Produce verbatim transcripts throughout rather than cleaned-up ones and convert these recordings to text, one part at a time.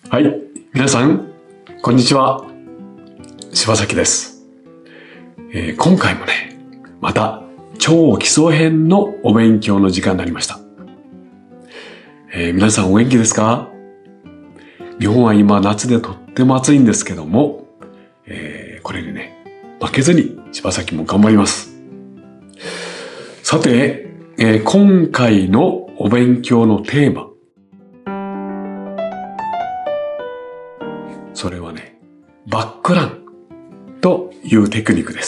はい、皆さん、こんにちは。柴崎です、えー。今回もね、また超基礎編のお勉強の時間になりました。えー、皆さんお元気ですか？日本は今夏でとっても暑いんですけども、えー、これにね、負けずに柴崎も頑張ります。さて、えー、今回のお勉強のテーマ、それはね、バックランというテクニックです。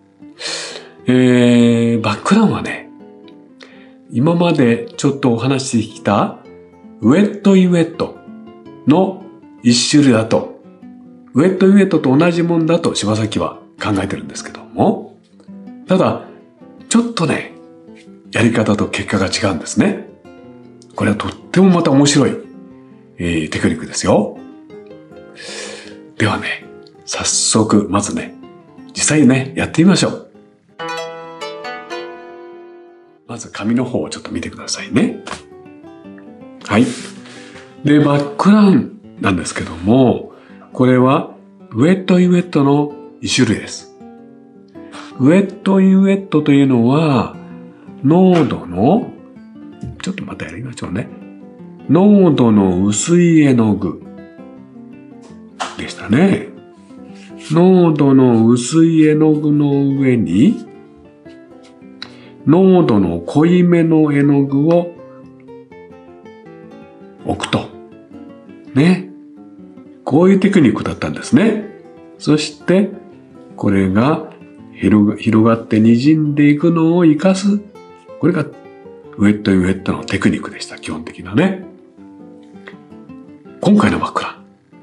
えー、バックランはね、今までちょっとお話ししてきたウェットイウェットの一種類だと、ウェットイウェットと同じもんだと柴崎は考えてるんですけども、ただ、ちょっとね、やり方と結果が違うんですね。これはとってもまた面白い、えー、テクニックですよ。ではね、早速、まずね、実際にね、やってみましょう。まず紙の方をちょっと見てくださいね。はい。で、バックランなんですけども、これはウェットイウェットの一種類です。ウェットイウェットというのは、濃度の、ちょっとまたやりましょうね。濃度の薄い絵の具でしたね。濃度の薄い絵の具の上に、濃度の濃いめの絵の具を置くと。ね。こういうテクニックだったんですね。そして、これが広が、広がって滲んでいくのを活かす。これがウェットイウェットのテクニックでした。基本的なね。今回のバックラン。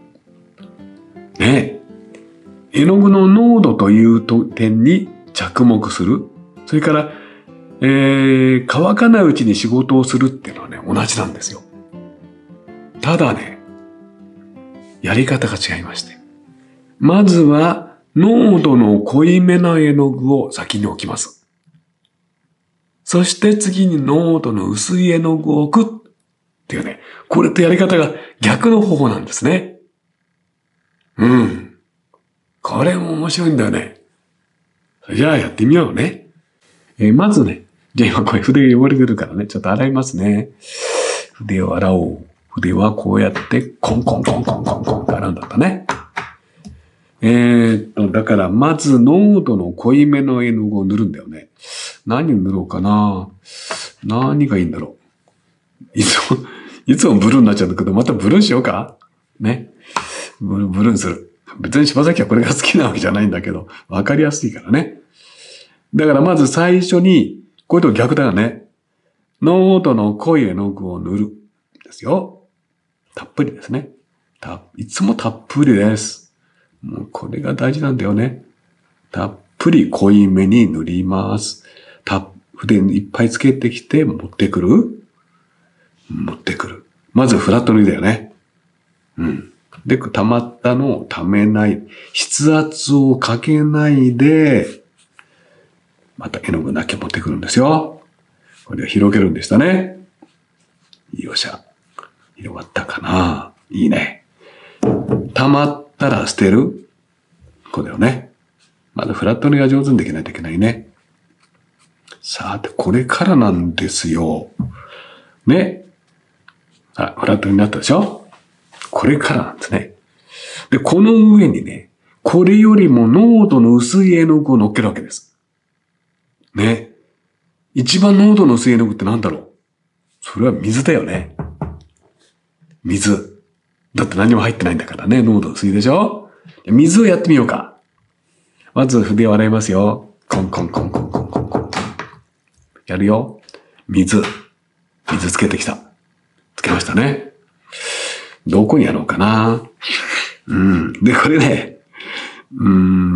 ね。絵の具の濃度という点に着目する。それから、えー、乾かないうちに仕事をするっていうのはね、同じなんですよ。ただね、やり方が違いまして。まずは、濃度の濃いめな絵の具を先に置きます。そして次に濃度の薄い絵の具を置くっていうね、これとやり方が逆の方法なんですね。うん。これも面白いんだよね。じゃあやってみようね。えー、まずね、じゃあ今これ筆が汚れてるからね、ちょっと洗いますね。筆を洗おう。筆はこうやってコンコンコンコンコンコンって洗うんだったね。えーっと、だからまず濃度の濃いめの絵の具を塗るんだよね。何を塗ろうかな。何がいいんだろう。いつも、いつもブルーになっちゃうんだけど、またブルーしようかね。ブルー、ブルーにする。別に柴崎はこれが好きなわけじゃないんだけど、わかりやすいからね。だからまず最初に、これと逆だよね。濃度の濃い絵の具を塗る。ですよ。たっぷりですね。た、いつもたっぷりです。もうこれが大事なんだよね。たっぷり濃いめに塗ります。た、筆にいっぱいつけてきて持ってくる。持ってくる。まずフラット塗りだよね。うん。で、溜まったのを溜めない。筆圧をかけないで、また絵の具だけ持ってくるんですよ。これを広げるんでしたね。よっしゃ。広がったかな？いいね。溜まったら捨てる。こうだよね。まだフラット塗りが上手にできないといけないね。さて、これからなんですよ。ね。あ、フラットになったでしょ？これからなんですね。で、この上にね、これよりも濃度の薄い絵の具を乗っけるわけです。ね。一番濃度の薄い絵の具って何だろう？それは水だよね。水。だって何も入ってないんだからね、濃度薄いでしょ？水をやってみようか。まず筆を洗いますよ。コンコンコンコンコンコンコン。やるよ。水。水つけてきた。つけましたね。どこにやろうかな。うん。で、これね、うん、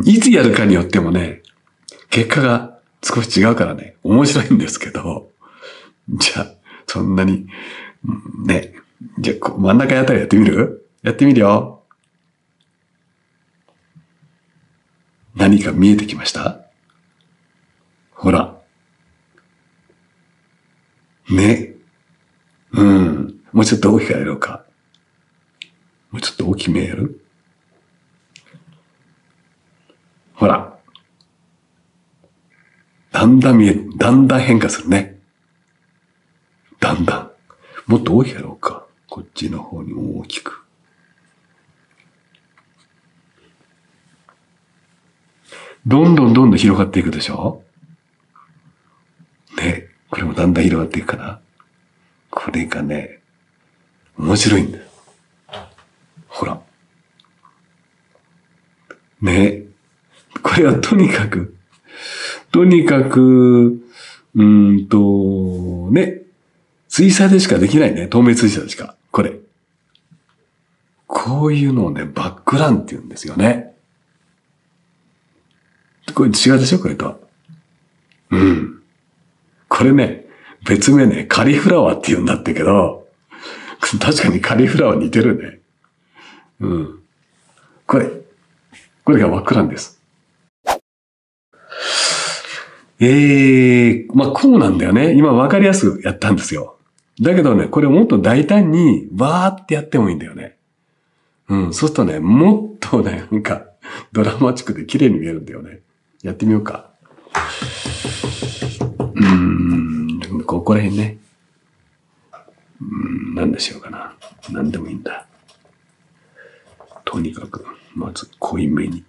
いつやるかによってもね、結果が少し違うからね、面白いんですけど、じゃあ、そんなに、ね、じゃあ、真ん中あたりやってみる？やってみるよ。何か見えてきました？ほら。ね。うん。もうちょっと大きくやろうか。 もうちょっと大きめやる？ほら。だんだん見え、だんだん変化するね。だんだん。もっと大きくやろうか。こっちの方に大きく。どんどんどんどん広がっていくでしょ？ね。これもだんだん広がっていくから。これがね、面白いんだよ。ほら。ね。これはとにかく、とにかく、うーんと、ね。水彩でしかできないね。透明水彩でしか。これ。こういうのをね、バックランって言うんですよね。これ違うでしょこれとは。うん。これね、別名ね、カリフラワーって言うんだってけど、確かにカリフラワー似てるね。うん。これ。これがバックランです。ええー、まあ、こうなんだよね。今分かりやすくやったんですよ。だけどね、これもっと大胆に、わーってやってもいいんだよね。うん、そうするとね、もっとね、なんか、ドラマチックで綺麗に見えるんだよね。やってみようか。うーん、ここら辺ね。うーん、何でしょうかな。何でもいいんだ。とにかく、まず濃いめに。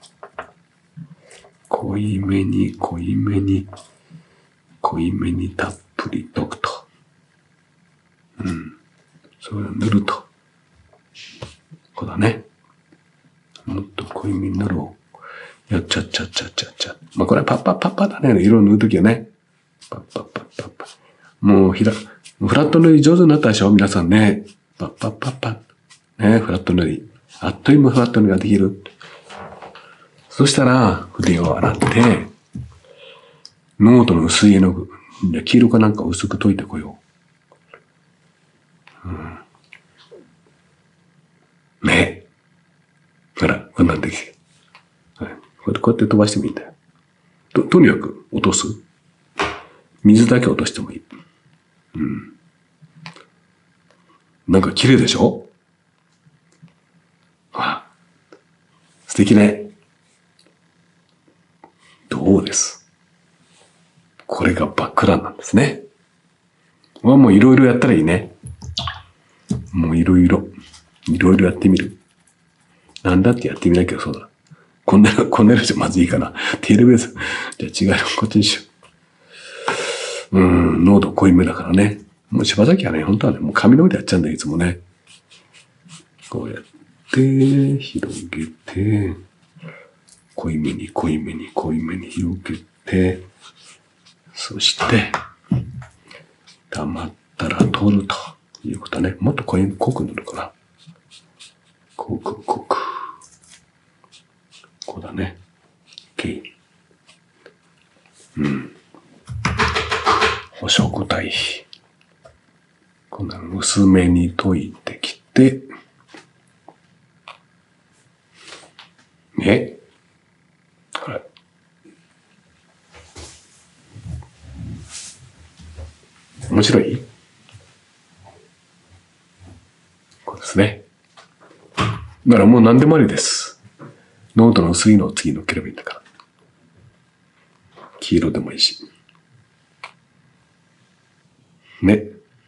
濃いめに、濃いめに、濃いめにたっぷりとくと。うん。それを塗ると。こうだね。もっと濃いめに塗ろう。やっちゃっちゃっちゃっちゃっちゃ。まあ、これはパッパッパッパだね。色を塗るときはね。パッパッパッパッパ。もうひら、フラット塗り上手になったでしょ皆さんね。パッパッパッパッ。ね、フラット塗り。あっという間フラット塗りができる。そしたら、筆を洗って、ノートの薄い絵の具、黄色かなんか薄く溶いてこよう。うん、ね。ほら、こんなんできて。はい。こうやって、こうやって飛ばしてもいいんだよ。と、とにかく落とす。水だけ落としてもいい。うん。なんか綺麗でしょ？あ、素敵ね。どうです？これがバックランなんですね。まあもういろいろやったらいいね。もういろいろ、いろいろやってみる。なんだってやってみなきゃそうだ。こんな、こんなのじゃまずいかな。テールベース。じゃあ違うのこっちにしよう。うーん、濃度濃いめだからね。もう柴崎はね、本当はね、もう紙の上でやっちゃうんだよ、いつもね。こうやって、広げて、濃いめに濃いめに濃いめに広げて、そして、溜まったら取るということね。もっと濃い、濃く塗るかな。濃く濃く。こうだね。OK。うん。補色体。こんなの薄めに溶いてきて、ね。これ。面白い？こうですね。だからもう何でもありです。ノートの薄いのを次乗っければいいんだから。黄色でもいいし。ね。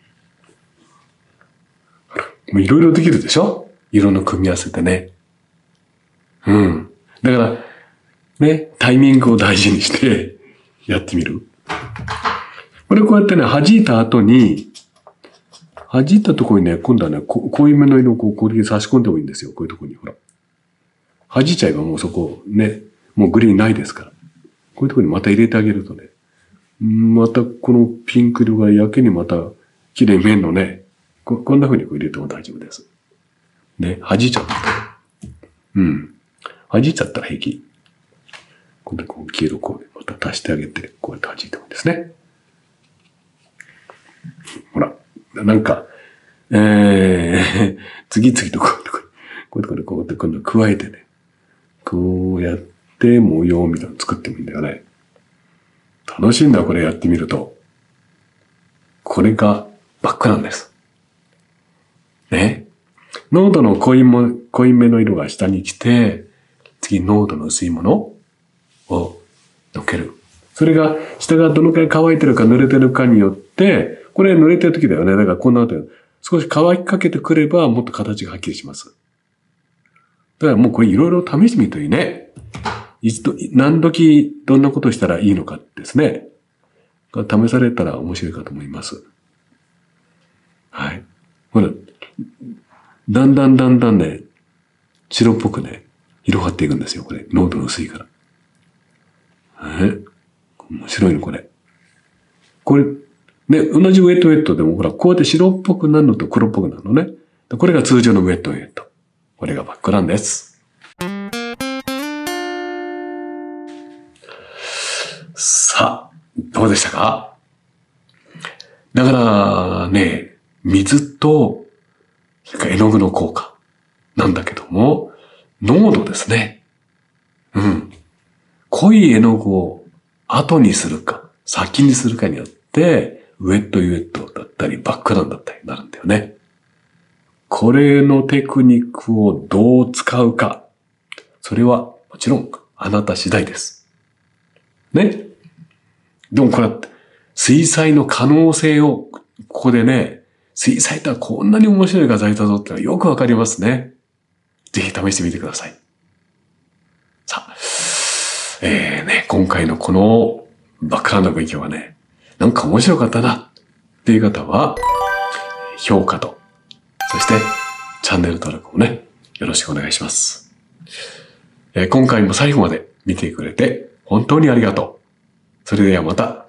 もういろいろできるでしょ？色の組み合わせてね。うん。だから、ね、タイミングを大事にしてやってみる。これこうやってね、弾いた後に、弾いたところにね、今度はね、こ濃いめの色をこう、これに差し込んでもいいんですよ。こういうところに、ほら。弾いちゃえばもうそこ、ね、もうグリーンないですから。こういうところにまた入れてあげるとね、またこのピンク色がやけにまた綺麗に見えるのね。こ, こんな風にこう入れても大丈夫です。ね、弾いちゃった。うん。弾いちゃったら平気。今度こう黄色こうまた足してあげて、こうやって弾いてもいいですね。ほら、なんか、えー、次々とこうやってこうやってこうやって今度加えてね、こうやって模様みたいなの作ってもいいんだよね。楽しいんだ、これやってみると。これがバックなんです。ね。 濃度の濃いも、濃いめの色が下に来て、次濃度の薄いものをのっける。それが、下がどのくらい乾いてるか濡れてるかによって、これ濡れてる時だよね。だからこんな後、少し乾きかけてくればもっと形がはっきりします。だからもうこれいろいろ試してみるといいね。一度、何時どんなことしたらいいのかですね。試されたら面白いかと思います。はい。ほら、だんだんだんだんね、白っぽくね、広がっていくんですよ、これ。濃度の薄いから。え面白いの、これ。これ、ね、同じウェットウェットでも、ほら、こうやって白っぽくなるのと黒っぽくなるのね。これが通常のウェットウェット。これがバックランです。さあ、どうでしたか？だからね、水と、絵の具の効果なんだけども、濃度ですね。うん。濃い絵の具を後にするか、先にするかによって、ウェットウェットだったり、バックランだったりになるんだよね。これのテクニックをどう使うか。それはもちろんあなた次第です。ね。でもこれは水彩の可能性をここでね、水彩ってこんなに面白い画材だぞってのはよくわかりますね。ぜひ試してみてください。さあ、えーね、今回のこのバックランドの勉強はね、なんか面白かったなっていう方は、評価と、そしてチャンネル登録もね、よろしくお願いします。えー、今回も最後まで見てくれて本当にありがとう。それではまた。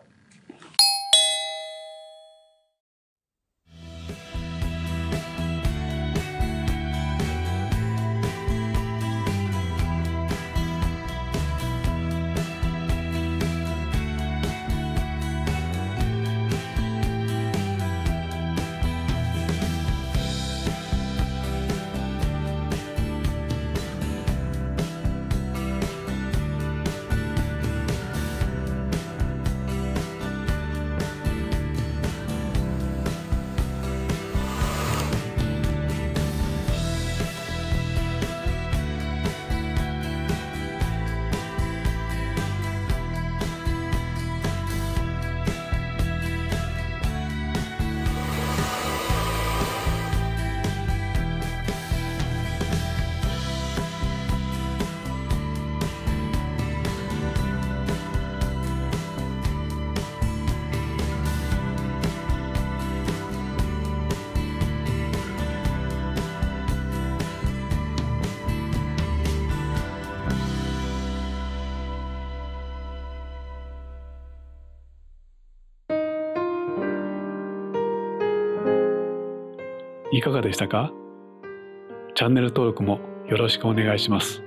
いかがでしたか？チャンネル登録もよろしくお願いします。